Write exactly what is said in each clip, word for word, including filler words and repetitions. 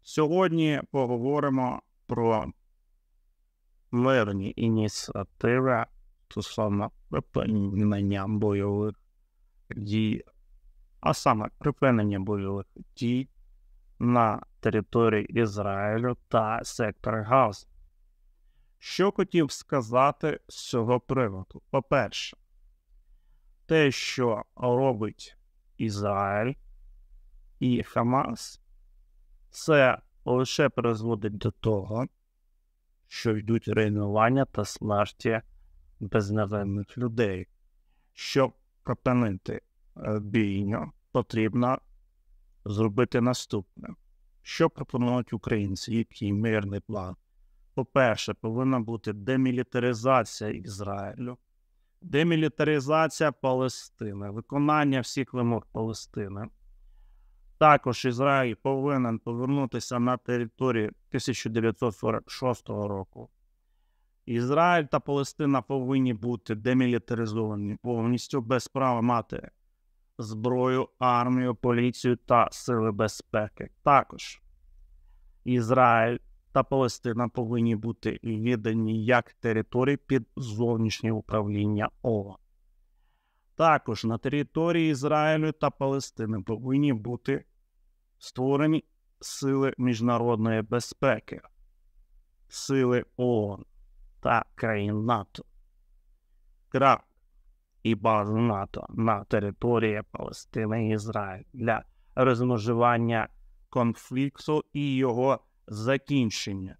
Сьогодні поговоримо про мирні ініціативи стосовно припинення бойових дій, а саме припинення бойових дій на території Ізраїлю та секторі Гази. Що хотів сказати з цього приводу? По-перше, те, що робить Ізраїль і Хамас, це лише призводить до того, що йдуть руйнування та смерті безневинних людей. Щоб припинити бійню, потрібно зробити наступне. Що пропонують українці? Який мирний план? По-перше, повинна бути демілітаризація Ізраїлю, демілітаризація Палестини, виконання всіх вимог Палестини. Також Ізраїль повинен повернутися на територію тисяча дев'ятсот сорок шостого року. Ізраїль та Палестина повинні бути демілітаризовані повністю, без права мати зброю, армію, поліцію та сили безпеки. Також Ізраїль та Палестина повинні бути віддані як території під зовнішнє управління ООН. Також на території Ізраїлю та Палестини повинні бути створені сили міжнародної безпеки, сили ООН та країн НАТО. Крак і бази НАТО на території Палестини і Ізраїлю для розмежування конфлікту і його закінчення.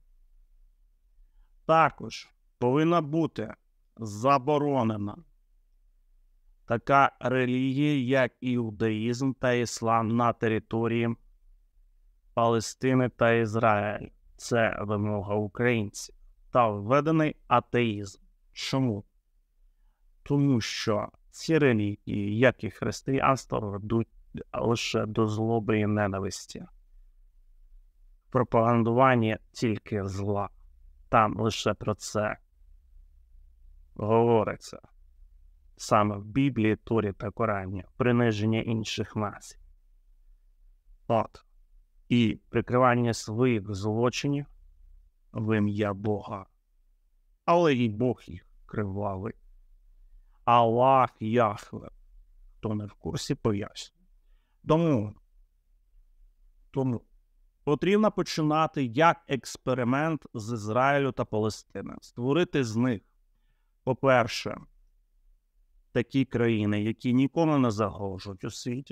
Також повинна бути заборонена така релігія, як іудаїзм та іслам на території Палестини та Ізраїлю. Це вимога українців. Та введений атеїзм. Чому? Тому що ці релігії, як і християнство, ведуть лише до злоби і ненависті. Пропагандування тільки зла. Там лише про це говориться. Саме в Біблії, Торі та Корані, приниження інших націй. От. І прикривання своїх злочинів в ім'я Бога. Але і Бог їх кривавий. Аллах Яхве. Хто не в курсі, пояснює. Тому, тому потрібно починати як експеримент з Ізраїлю та Палестини. Створити з них, по-перше, такі країни, які нікому не загрожують у світі,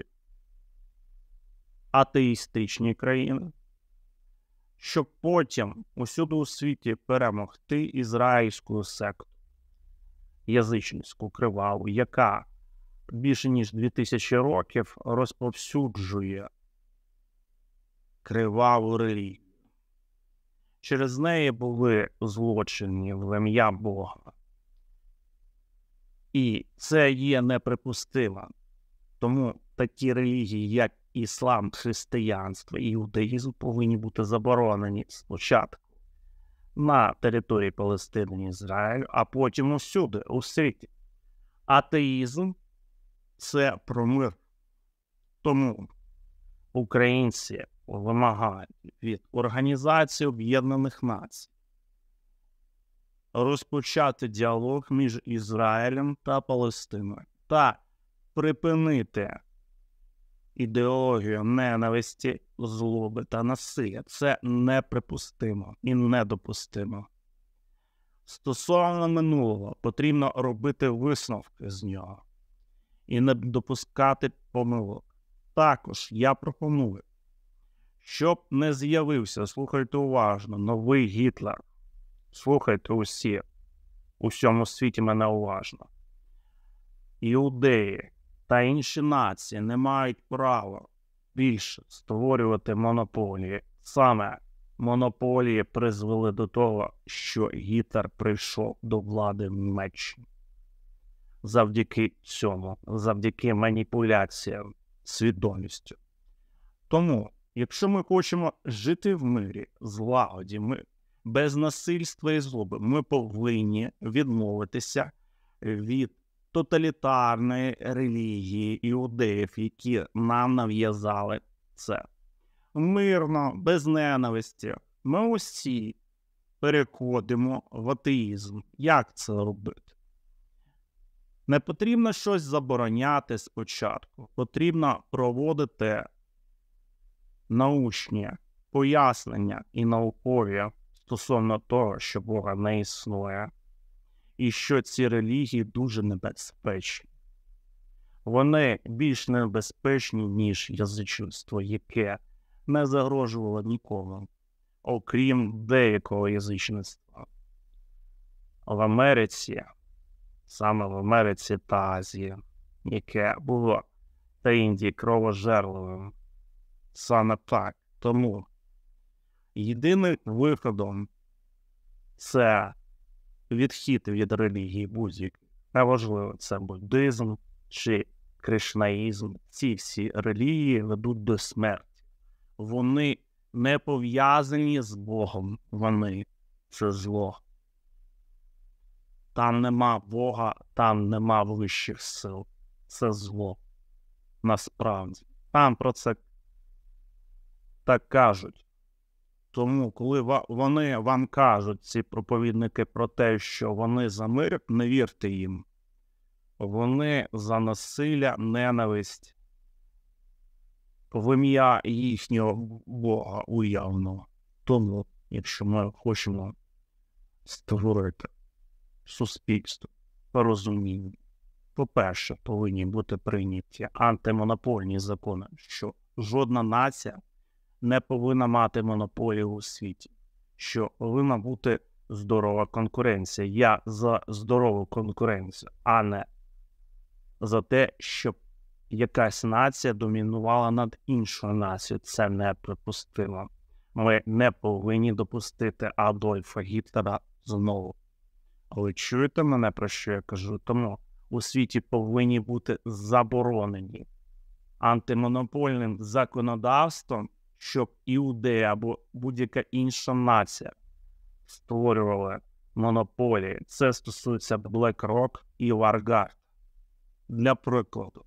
атеїстичні країни, щоб потім усюди у світі перемогти ізраїльську секту, язичницьку, криваву, яка більше ніж дві тисячі років розповсюджує криваву релігію. Через неї були злочини в ім'я Бога. І це є неприпустимо. Тому такі релігії, як іслам, християнство і іудаїзм, повинні бути заборонені спочатку на території Палестини і Ізраїлю, а потім усюди, у світі. Атеїзм – це про мир. Тому українці вимагають від Організації Об'єднаних Націй розпочати діалог між Ізраїлем та Палестиною та припинити ідеологію ненависті, злоби та насилля. Це неприпустимо і недопустимо. Стосовно минулого, потрібно робити висновки з нього і не допускати помилок. Також я пропоную, щоб не з'явився, слухайте уважно, новий Гітлер. Слухайте усі, у всьому світі мене уважно. Іудеї та інші нації не мають права більше створювати монополії. Саме монополії призвели до того, що Гітлер прийшов до влади в Німеччині. Завдяки цьому, завдяки маніпуляціям свідомістю. Тому, якщо ми хочемо жити в мирі, злагоді, ми без насильства і злоби, ми повинні відмовитися від тоталітарної релігії іудеїв, які нам нав'язали це. мирно, без ненависті, ми усі переходимо в атеїзм. Як це робити? Не потрібно щось забороняти спочатку. Потрібно проводити научні пояснення і наукові стосовно того, що Бога не існує, і що ці релігії дуже небезпечні. Вони більш небезпечні, ніж язичництво, яке не загрожувало нікому, окрім деякого язичництва. В Америці, саме в Америці та Азії, яке було та Індії кровожерливим. Саме так. Тому єдиним виходом це відхід від релігії будь-який. Неважливо, це буддизм чи кришнаїзм. Ці всі релігії ведуть до смерті. Вони не пов'язані з Богом. Вони – це зло. Там нема Бога, там нема вищих сил. Це зло. Насправді. Там про це так кажуть. Тому, коли вони вам кажуть, ці проповідники, про те, що вони за мир, не вірте їм. Вони за насилля, ненависть в ім'я їхнього Бога уявного. Тому, якщо ми хочемо створити суспільство, порозуміння, по-перше, повинні бути прийняті антимонопольні закони, що жодна нація не повинна мати монополію у світі, що повинна бути здорова конкуренція. Я за здорову конкуренцію, а не за те, щоб якась нація домінувала над іншою нацією. Це неприпустимо. Ми не повинні допустити Адольфа Гітлера знову. Але чуєте мене, про що я кажу? Тому у світі повинні бути заборонені антимонопольним законодавством, щоб іудеї або будь-яка інша нація створювали монополії. Це стосується BlackRock і Vanguard. Для прикладу,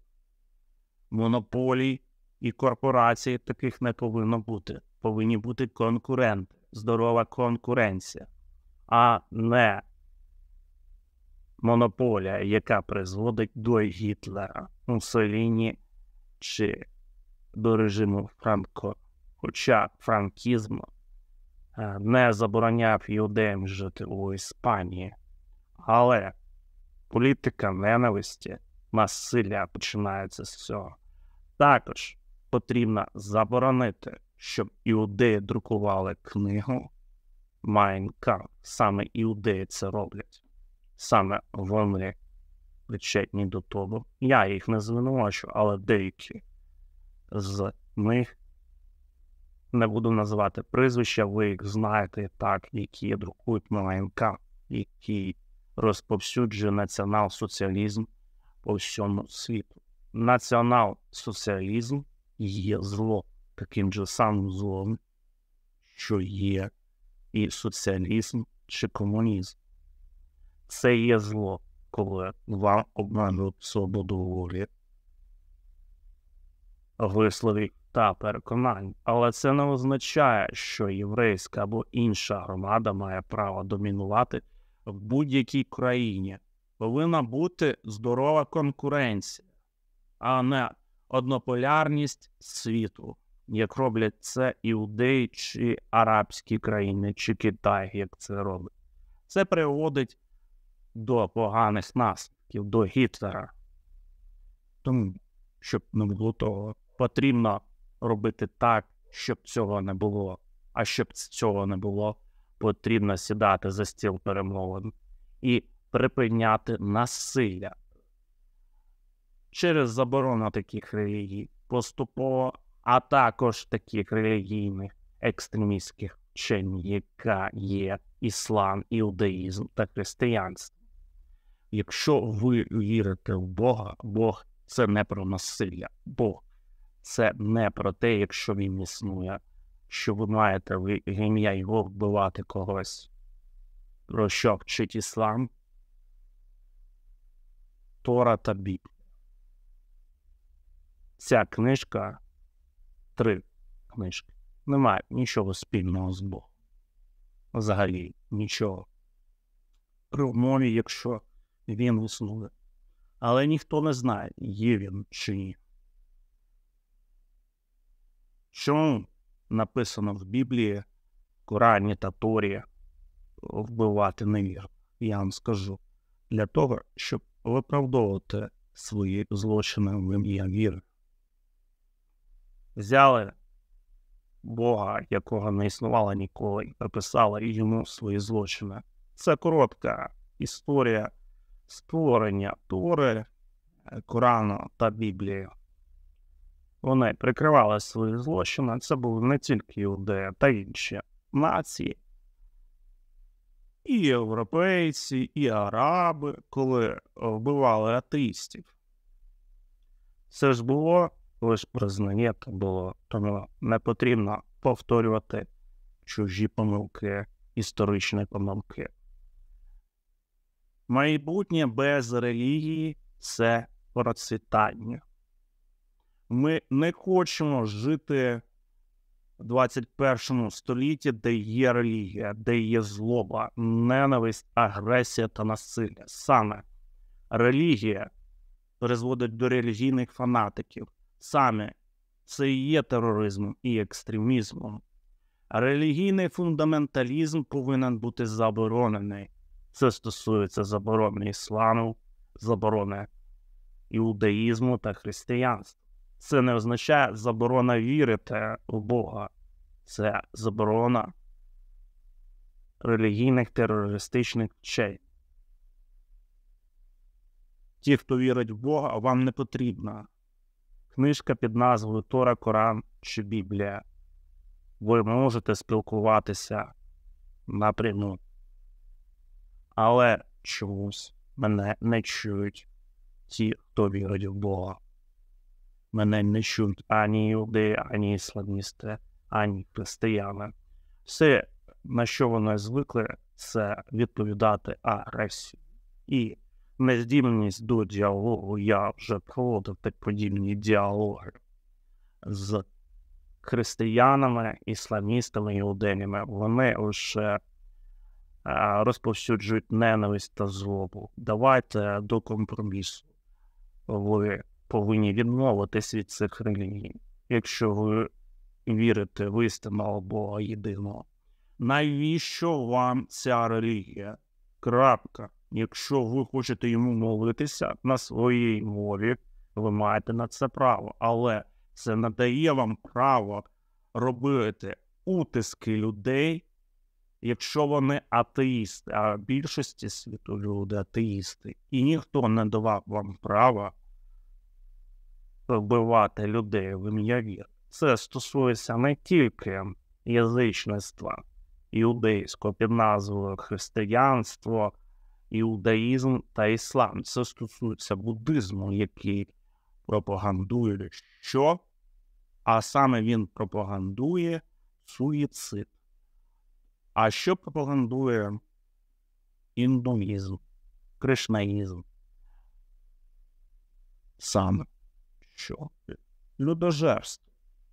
монополій і корпорацій таких не повинно бути. Повинні бути конкуренти, здорова конкуренція, а не монополія, яка призводить до Гітлера, Муссоліні чи до режиму Франко. Хоча франкізм не забороняв іудеям жити у Іспанії. Але політика ненависті, насилля починається з цього. Також потрібно заборонити, щоб іудеї друкували книгу Mein Kampf. Саме іудеї це роблять. Саме вони причетні до того. Я їх не звинувачу, але деякі з них, не буду називати прізвища, ви їх знаєте так, які друкують Mein Kampf, які розповсюджує націонал-соціалізм по всьому світу. Націонал-соціалізм є зло, таким же самим злом, що є і соціалізм чи комунізм. Це є зло, коли вам обмежують свободу волі, висловів та переконань. Але це не означає, що єврейська або інша громада має право домінувати в будь-якій країні. Повинна бути здорова конкуренція, а не однополярність світу, як роблять це іудеї чи арабські країни, чи Китай, як це робить. Це приводить до поганих наслідків, до Гітлера. Тому, щоб не було того, потрібно робити так, щоб цього не було. А щоб цього не було, потрібно сідати за стіл перемовин і припиняти насилля через заборону таких релігій поступово, а також таких релігійних екстремістських вчень, яка є іслам, іудаїзм та християнство. Якщо ви вірите в Бога, Бог – це не про насилля. Бог – це не про те, якщо він існує, що ви маєте в ім'я його вбивати когось. Про що вчить іслам? Тора та Біблія. Ця книжка, три книжки, не мають нічого спільного з Богом. Взагалі нічого. При умові, якщо він існує. Але ніхто не знає, є він чи ні. Чому написано в Біблії, Корані та Торі вбивати невірних? Я вам скажу. Для того, щоб виправдовувати свої злочини в ім'я віри. Взяли Бога, якого не існувало ніколи, і приписали йому свої злочини. Це коротка історія створення Тори, Корану та Біблії. Вони прикривали свої злочини. Це були не тільки іудеї та інші нації. І європейці, і араби, коли вбивали атеїстів. Це ж було, ви ж признаєте, було, тому не потрібно повторювати чужі помилки, історичні помилки. Майбутнє без релігії – це процвітання. Ми не хочемо жити в двадцять першому столітті, де є релігія, де є злоба, ненависть, агресія та насилля. Саме релігія призводить до релігійних фанатиків. Саме це і є тероризмом і екстремізмом. Релігійний фундаменталізм повинен бути заборонений. Це стосується заборони ісламу, заборони іудаїзму та християнства. Це не означає заборона вірити в Бога. Це заборона релігійних терористичних вчень. Ті, хто вірить в Бога, вам не потрібна книжка під назвою Тора, Коран чи Біблія. Ви можете спілкуватися напряму. Але чомусь мене не чують ті, хто вірить в Бога. Мене не чують ані іудеї, ані ісламісти, ані християни. Все, на що вони звикли, це відповідати агресію. І нездібність до діалогу. Я вже проводив так подібні діалоги з християнами, ісламістами, іудеями. Вони лише а, розповсюджують ненависть та злобу. Давайте до компромісу. Ви повинні відмовитись від цих релігій, якщо ви вірите в істинного Бога єдиного. Навіщо вам ця релігія? Крапка. Якщо ви хочете йому молитися на своїй мові, ви маєте на це право. Але це не дає вам право робити утиски людей, якщо вони атеїсти, а в більшості світу люди атеїсти. І ніхто не давав вам права вбивати людей в ім'я віри. Це стосується не тільки язичництва іудейського під назвою християнство, іудаїзм та іслам. Це стосується буддизму, який пропагандує що? А саме він пропагандує суїцид. А що пропагандує індуїзм, кришнаїзм? Саме що? Людожерство.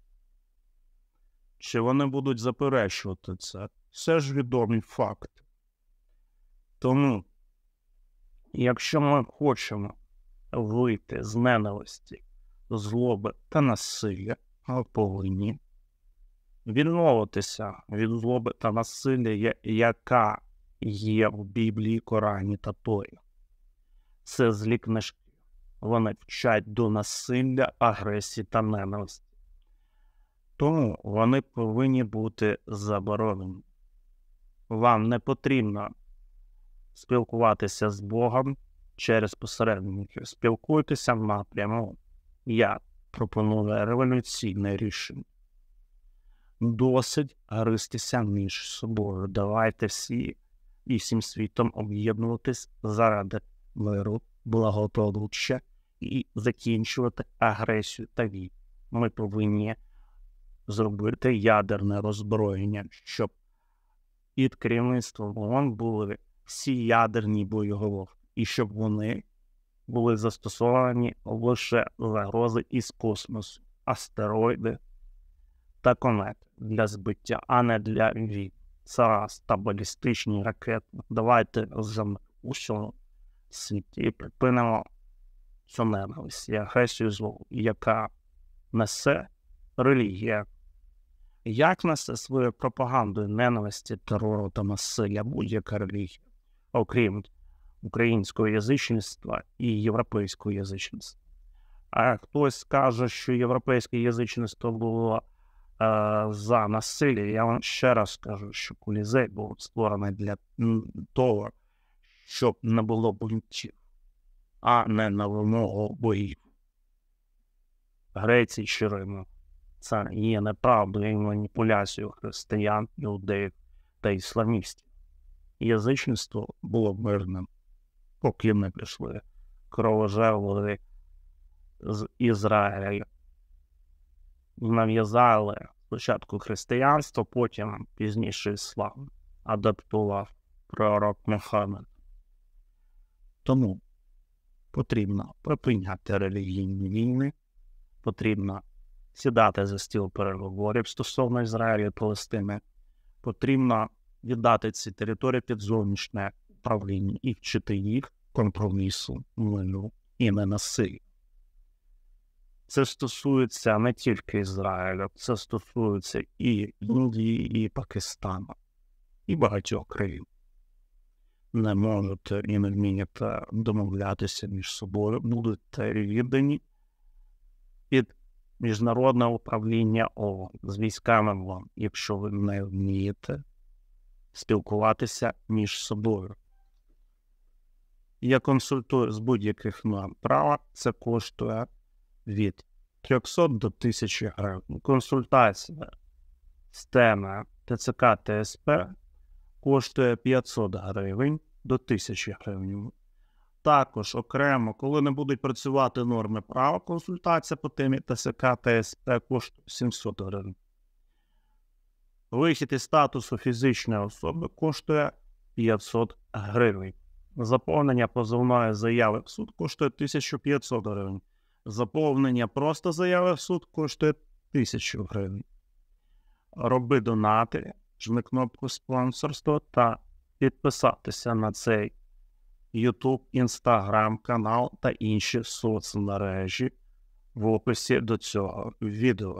Чи вони будуть заперечувати це? Це ж відомі факти. Тому, якщо ми хочемо вийти з ненависті, злоби та насилля, ми повинні відмовитися від злоби та насилля, яка є в Біблії, Корані та Торі. Це злі книжки. Вони вчать до насилля, агресії та ненависті. Тому вони повинні бути заборонені. Вам не потрібно спілкуватися з Богом через посередників. Спілкуйтеся напряму. Я пропоную революційне рішення. Досить гристися між собою. Давайте всі і всім світом об'єднуватись заради миру, благополуччя і закінчувати агресію та війну. Ми повинні зробити ядерне роззброєння, щоб під керівництвом ООН були всі ядерні боєголовки, і щоб вони були застосовані лише загрози із космосу, астероїди та комети для збиття, а не для війн. Зараз та балістичні ракети. Давайте розуміємо у всьому світі і припинимо цю ненависть і агресію злу, яка несе релігія. Як несе свою пропагандою ненависті, терору та насилля будь-яка релігія, окрім українського язичництва і європейського язичництва? А хтось каже, що європейське язичництво було е, за насилля. Я вам ще раз скажу, що Колізей був створений для того, щоб не було бунтів, а не на вимогу богів. Греції чи Риму. Це є неправдою і маніпуляцією християн, іудеїв та ісламістів. Язичництво було мирним, поки не пішли кровожерливі з Ізраїля. Нав'язали спочатку християнство, потім пізніше іслам адаптував пророк Мухаммед. Тому потрібно припиняти релігійні війни, потрібно сідати за стіл переговорів стосовно Ізраїлю і Палестини, потрібно віддати ці території під зовнішнє управління і вчити їх компромісу, миру і ненасиллю. Це стосується не тільки Ізраїля, це стосується і Індії, і Пакистану, і багатьох країн. Не можете і не вмієте домовлятися між собою, будете віддані під міжнародне управління ООН з військами ООН, якщо ви не вмієте спілкуватися між собою. Я консультую з будь-яких норм права, це коштує від трьохсот до тисячі гривень. Консультація з теми ТЦК та СП коштує п'ятсот гривень до тисячі гривень. Також окремо, коли не будуть працювати норми права, консультація по темі ТЦК та СП коштує сімсот гривень. Вихід із статусу фізичної особи коштує п'ятсот гривень. Заповнення позовної заяви в суд коштує тисячу п'ятсот гривень. Заповнення просто заяви в суд коштує тисячу гривень. Роби донати, жми кнопку спонсорство та підписатися на цей YouTube, Instagram канал та інші соцмережі в описі до цього відео.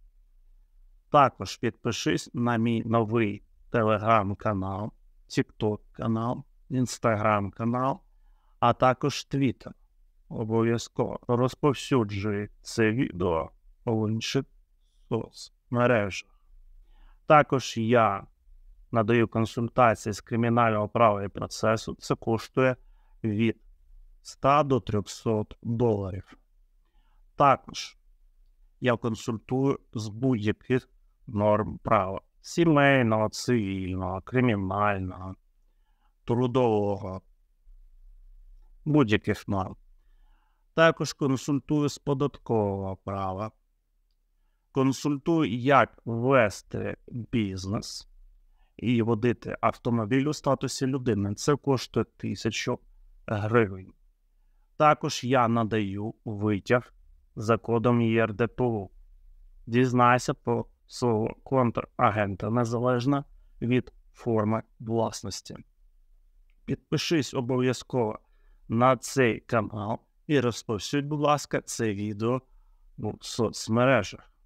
Також підпишись на мій новий Telegram-канал, TikTok-канал, Instagram-канал, а також Twitter. Обов'язково розповсюджуй це відео в інших соцмережах. Також я надаю консультації з кримінального права і процесу. Це коштує від ста до трьохсот доларів. Також я консультую з будь-яких норм права. Сімейного, цивільного, кримінального, трудового, будь-яких норм. Також консультую з податкового права. Консультую, як вести бізнес і водити автомобіль у статусі людини. Це коштує тисячу гривень. Також я надаю витяг за кодом ЄРДПУ. Дізнайся про свого контрагента незалежно від форми власності. Підпишись обов'язково на цей канал і розповсюдь, будь ласка, це відео в соцмережах.